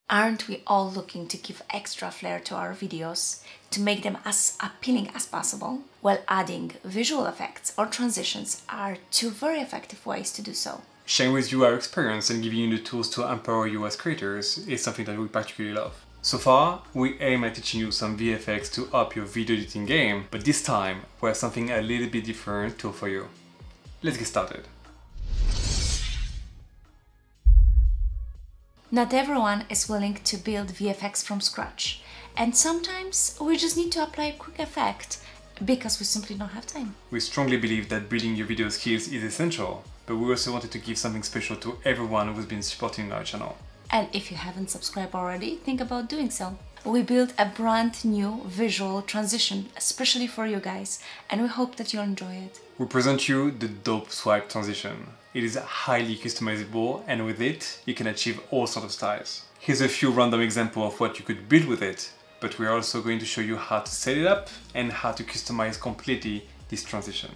Aren't we all looking to give extra flair to our videos, to make them as appealing as possible? Well, adding visual effects or transitions are two very effective ways to do so. Sharing with you our experience and giving you the tools to empower you as creators is something that we particularly love. So far, we aim at teaching you some VFX to up your video editing game, but this time we have something a little bit different to offer you. Let's get started. Not everyone is willing to build VFX from scratch, and sometimes we just need to apply a quick effect because we simply don't have time. We strongly believe that building your video skills is essential, but we also wanted to give something special to everyone who's been supporting our channel. And if you haven't subscribed already, think about doing so. We built a brand new visual transition especially for you guys, and we hope that you'll enjoy it. We present you the Dope Swipe transition. It is highly customizable, and with it, you can achieve all sorts of styles. Here's a few random examples of what you could build with it, but we're also going to show you how to set it up and how to customize completely this transition.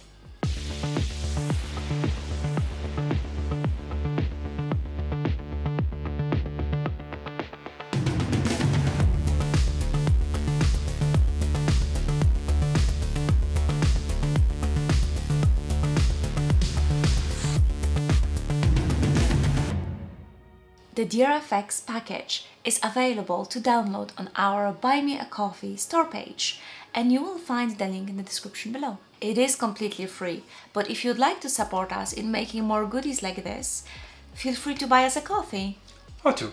The DRFX package is available to download on our Buy Me a Coffee store page, and you will find the link in the description below. It is completely free, but if you'd like to support us in making more goodies like this, feel free to buy us a coffee. Or two.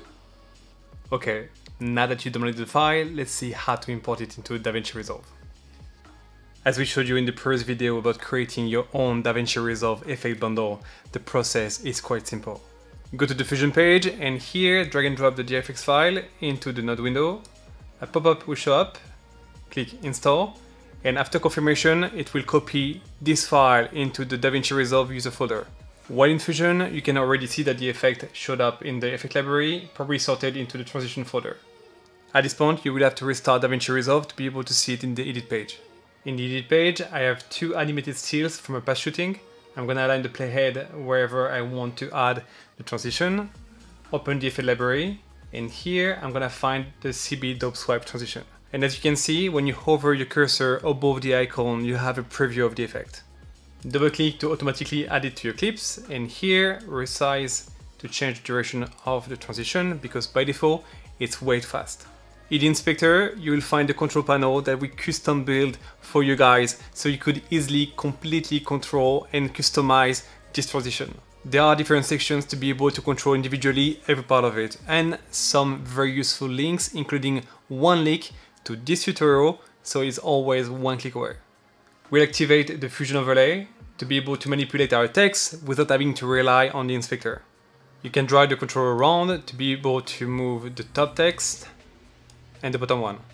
Okay, now that you downloaded the file, let's see how to import it into DaVinci Resolve. As we showed you in the previous video about creating your own DaVinci Resolve effect bundle, the process is quite simple. Go to the Fusion page, and here drag and drop the DFX file into the node window. A pop-up will show up, click install, and after confirmation it will copy this file into the DaVinci Resolve user folder. While in Fusion, you can already see that the effect showed up in the effect library, probably sorted into the transition folder. At this point, you will have to restart DaVinci Resolve to be able to see it in the edit page. In the edit page, I have two animated stills from a past shooting. I'm gonna align the playhead wherever I want to add the transition, open the effect library, and here I'm gonna find the CB Dope Swipe transition. And as you can see, when you hover your cursor above the icon, you have a preview of the effect. Double click to automatically add it to your clips, and here resize to change the duration of the transition because by default it's way too fast. In the inspector, you will find the control panel that we custom built for you guys so you could easily completely control and customize this transition. There are different sections to be able to control individually every part of it, and some very useful links, including one link to this tutorial, so it's always one click away. We'll activate the Fusion overlay to be able to manipulate our text without having to rely on the inspector. You can drag the controller around to be able to move the top text and the bottom one.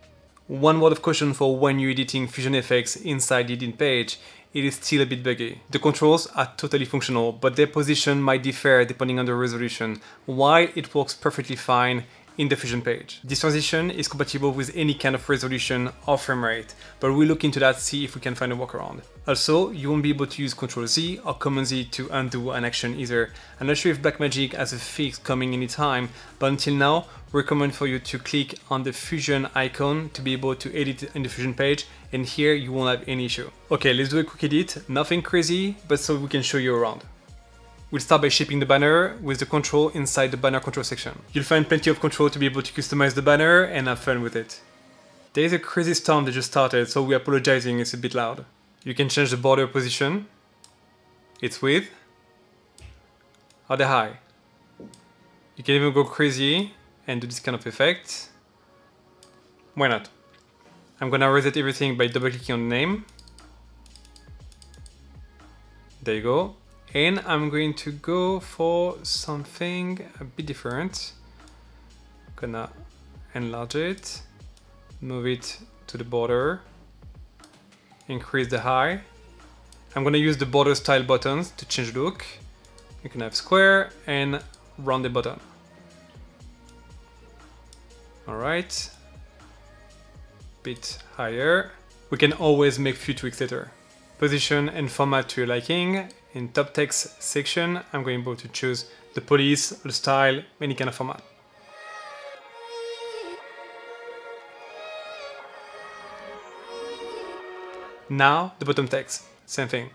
One word of caution for when you're editing Fusion effects inside the edit page: it is still a bit buggy. The controls are totally functional, but their position might differ depending on the resolution, while it works perfectly fine in the Fusion page. This transition is compatible with any kind of resolution or frame rate, but we'll look into that to see if we can find a workaround. Also, you won't be able to use Ctrl-Z or Command-Z to undo an action either. I'm not sure if Blackmagic has a fix coming anytime, but until now, we recommend for you to click on the Fusion icon to be able to edit in the Fusion page, and here you won't have any issue. Okay, let's do a quick edit, nothing crazy, but so we can show you around. We'll start by shaping the banner with the control inside the banner control section. You'll find plenty of control to be able to customize the banner and have fun with it. There is a crazy storm that just started, so we're apologizing, it's a bit loud. You can change the border position, its width, or the height. You can even go crazy and do this kind of effect. Why not? I'm gonna reset everything by double clicking on the name. There you go. And I'm going to go for something a bit different. Gonna enlarge it, move it to the border, increase the height. I'm gonna use the border style buttons to change the look. You can have square and rounded button. Alright, bit higher. We can always make few tweaks later. Position and format to your liking. In top text section, I'm going to choose the police, the style, any kind of format. Now the bottom text, same thing.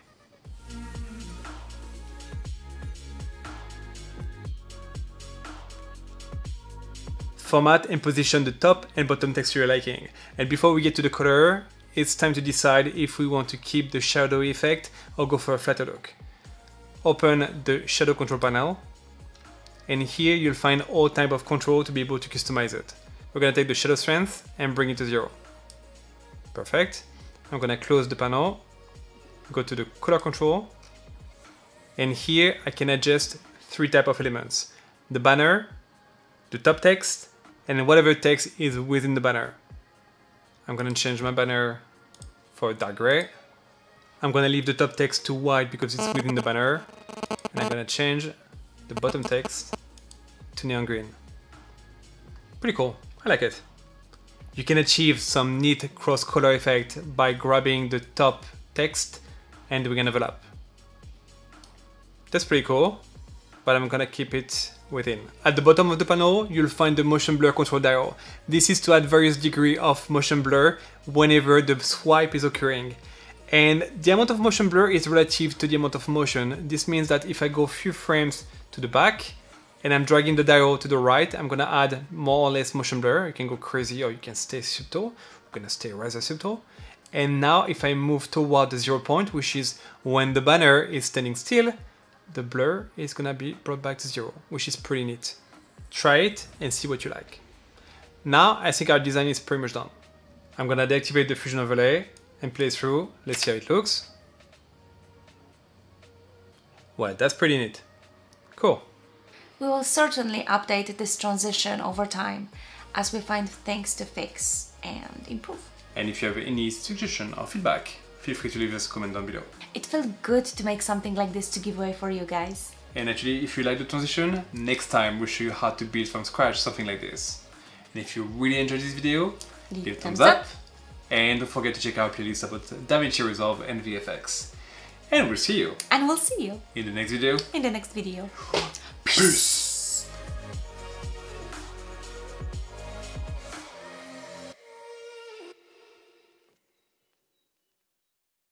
Format and position the top and bottom text you're liking. And before we get to the color, it's time to decide if we want to keep the shadowy effect or go for a flatter look. Open the shadow control panel, and here you'll find all type of control to be able to customize it. We're gonna take the shadow strength and bring it to 0. Perfect. I'm gonna close the panel, go to the color control, and here I can adjust 3 types of elements: the banner, the top text, and whatever text is within the banner. I'm gonna change my banner for dark gray. I'm gonna leave the top text to white because it's within the banner, and I'm gonna change the bottom text to neon green. Pretty cool, I like it. You can achieve some neat cross-color effect by grabbing the top text and doing an overlap. That's pretty cool, but I'm gonna keep it within. At the bottom of the panel, you'll find the motion blur control dial. This is to add various degree of motion blur whenever the swipe is occurring. And the amount of motion blur is relative to the amount of motion. This means that if I go a few frames to the back and I'm dragging the dial to the right, I'm gonna add more or less motion blur. You can go crazy or you can stay subtle. We're gonna stay rather subtle. And now if I move toward the 0 point, which is when the banner is standing still, the blur is gonna be brought back to 0, which is pretty neat. Try it and see what you like. Now I think our design is pretty much done. I'm gonna deactivate the fusion overlay and play through. Let's see how it looks. Well, that's pretty neat. Cool. We will certainly update this transition over time as we find things to fix and improve. And if you have any suggestion or feedback, feel free to leave us a comment down below. It felt good to make something like this to give away for you guys. And actually, if you like the transition, next time we'll show you how to build from scratch something like this. And if you really enjoyed this video, leave a thumbs up. And don't forget to check out our playlist about DaVinci Resolve and VFX. And we'll see you. And we'll see you in the next video. in the next video. Peace.